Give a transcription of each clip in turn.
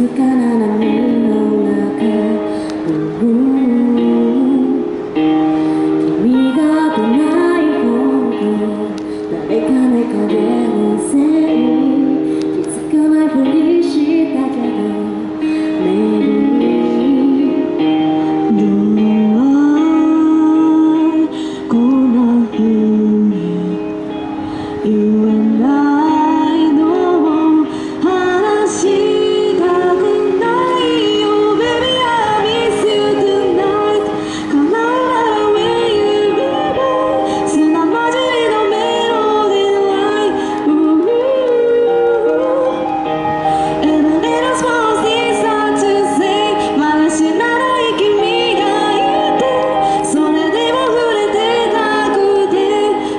かな波の中、君が来ないほど誰かの影のせい、気づかないふりしたけど Maybe どうこんな風に言えないの、話したくないよ Baby I miss you tonight 叶うなら Will you be mine 砂混じりのメロディー Like And a little small things hard to say まだ知らない君がいて、それでも触れてたくて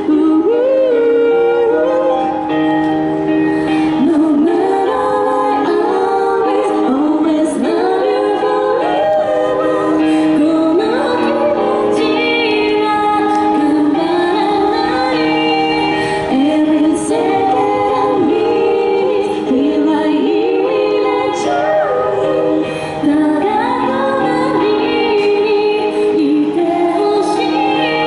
No matter what, I always love you forever この気持ちは変わらない Every second of me feel like you without you ただ隣にいてほしい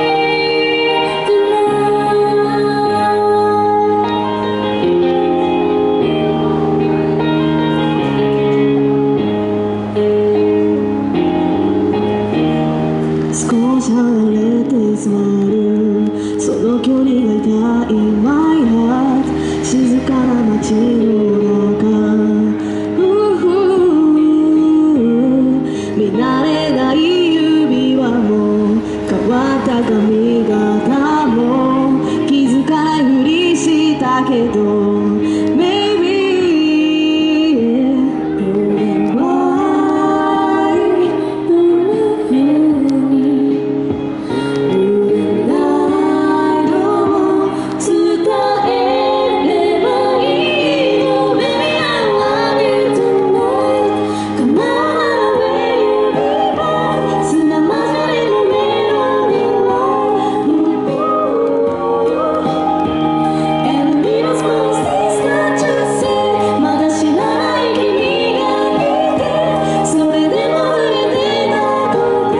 少し離れて座るその距離が痛い My heart 静かな街の中見慣れない指輪も変わった髪型も気づかないふりしたけど Maybe これはどんな風に言えないのを伝えればいいの Baby I love you tonight 叶うなら Will you be mine 砂混じりのメロディー And a little small things that you say まだ知らない君がいて、それでも触れてたくて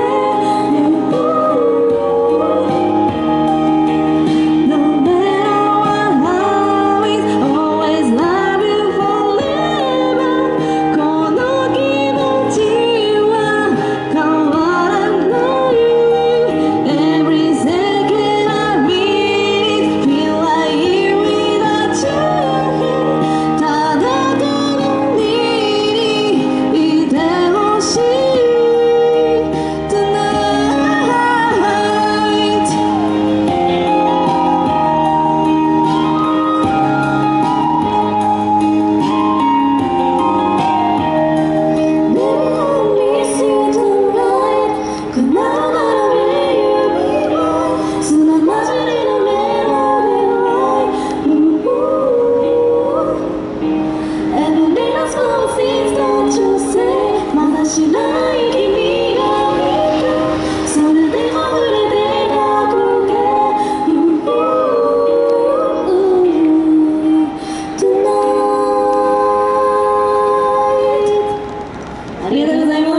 No matter what, I will always love you forever この気持ちは変わらない Every second I breathe feel like you without you ただ隣にいてほしい Tonight Maybe I miss you tonight 叶うなら Will you be mine 砂混じりのメロディー And a little small things that you say まだ知らない君がいて、それでも触れてたくて Tonight ありがとうございます。